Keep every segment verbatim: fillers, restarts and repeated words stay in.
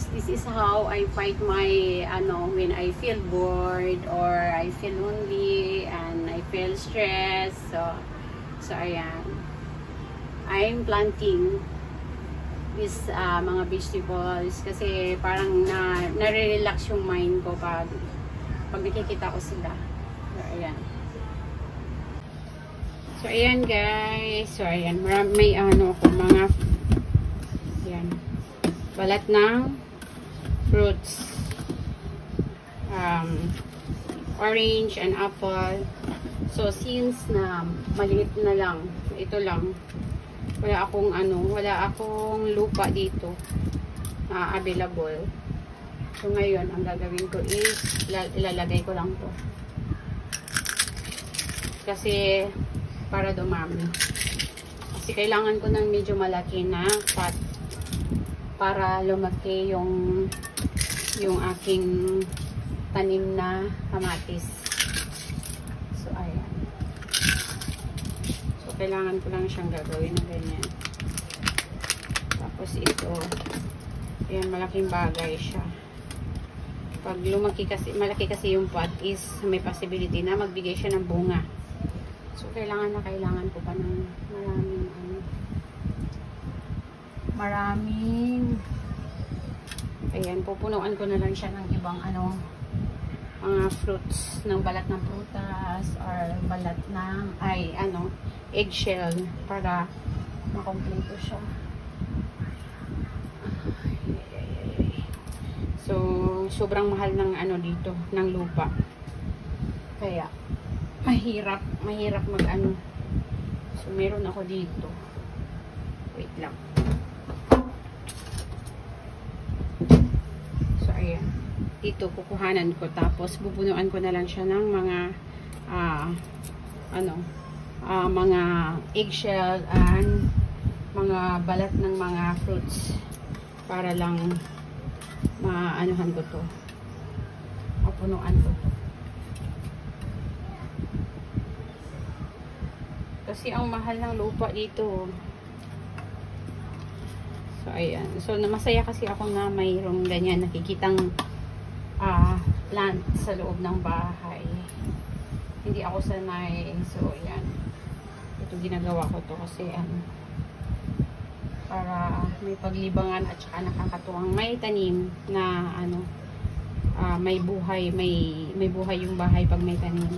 this is how I fight my, ano, when I feel bored or I feel lonely and I feel stressed. So, so ayan. I'm planting these uh, mga vegetables kasi parang na, nare-relax yung mind ko pag, pag nakikita ko sila. So, ayan. So, ayan guys. So, ayan. Marami, may ano ko, mga ayan, balat ng fruits. Um, orange and apple. So, since na maliit na lang, ito lang, wala akong ano, wala akong lupa dito na uh, available. So, ngayon, ang gagawin ko is ilalagay ko lang to. Kasi, para dumami. Kasi kailangan ko ng medyo malaki na pot para lumaki yung yung aking tanim na kamatis. So, ayan. So, kailangan ko lang siyang gagawin na ganyan. Tapos ito, ayan, malaking bagay siya. Pag lumaki kasi, malaki kasi yung pot is may possibility na magbigay siya ng bunga. So, kailangan na kailangan ko pa ng maraming ano, maraming ayan, pupunuan ko na lang siya ng ibang ano, mga fruits, ng balat ng prutas or balat ng, ay, ano, eggshell para makompleto siya. So, sobrang mahal ng ano dito, ng lupa. Kaya, mahirap, mahirap mag ano. So, meron ako dito. Wait lang. So, ayan. Dito, kukuhanan ko. Tapos, bubunuan ko na lang siya ng mga, ah, uh, ano, uh, mga eggshell and mga balat ng mga fruits. Para lang, maanuhan ko to. Mapunuan ko to. Kasi ang mahal ng lupa dito. So, ayan. So, masaya kasi ako na mayroong ganyan nakikitang uh, plant sa loob ng bahay. Hindi ako sanay. So, ayan. Ito ginagawa ko to kasi ano, para may paglibangan at saka nakakatuwang may tanim na ano, uh, may buhay, may, may buhay yung bahay pag may tanim.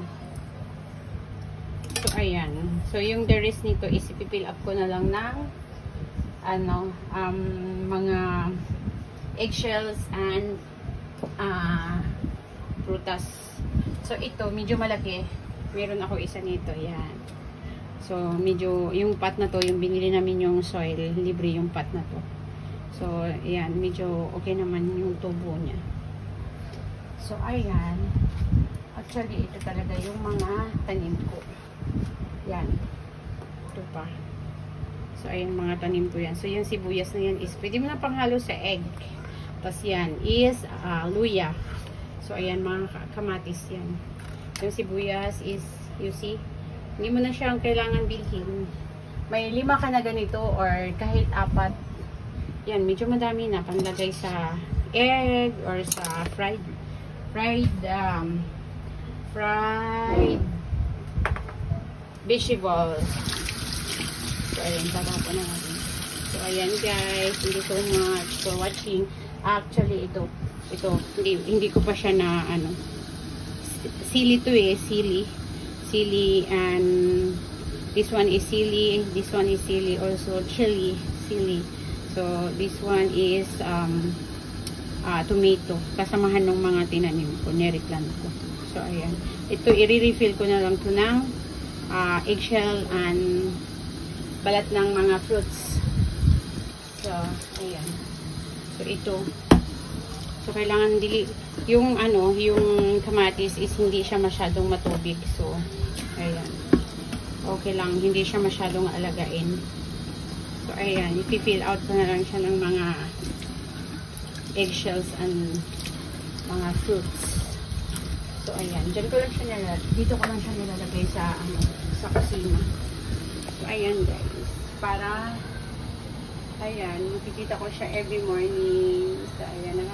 So, ayan. So, yung the rest nito is ipipill up ko na lang ng ano, um, mga eggshells and uh, prutas. So, ito, medyo malaki. Meron ako isa nito. Yan. So, medyo, yung pot na to, yung binili namin yung soil, libre yung pot na to. So, ayan. Medyo okay naman yung tubo niya. So, ayan. Actually, ito talaga yung mga tanim ko. Yan. Ito pa. So, ayan mga tanim ko yan. So, yung sibuyas na yan is, pwede mo na panghalo sa egg. Tapos yan is uh, luya. So, ayan mga kamatis yan. Yung sibuyas is, you see, hindi mo na siyang kailangan bilhin. May lima ka na ganito or kahit apat. Yan, medyo madami na panlagay sa egg or sa fried, fried, um, fried vegetables. So, ayan, tatapon na natin. So, ayan guys, thank you so much for watching. Actually, ito, ito, hindi, hindi ko pa siya na, ano, sili to eh, sili. Sili, and this one is sili, this one is sili, also chili, sili. So, this one is, um, uh, tomato. Kasamahan ng mga tinanim ko, neriplant ko. So, ayan. Ito, i-refill ko na lang to ng Uh, eggshell and balat ng mga fruits. So, ayan. So, ito. So, kailangan dili, yung ano, yung kamatis is hindi siya masyadong matubig. So, ayan. Okay lang, hindi siya masyadong alagain. So, ayan. Ipi-fill out ko na lang siya ng mga eggshells and mga fruits. So, ayan. Diyan ko lang siya nilalagay. Dito ko lang siya nilalagay sa, ano, sa kusina. So, ayan guys. Para, ayan, makikita ko siya every morning. So, ayan.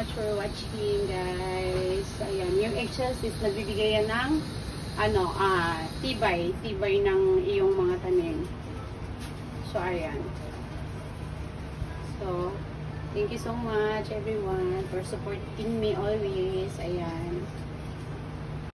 much for watching, guys. Ayan, yung eggshells is nagbibigay yan ng ano, ah, tibay. Tibay ng iyong mga tanim. So, ayan. So, thank you so much everyone for supporting me always. Ayan.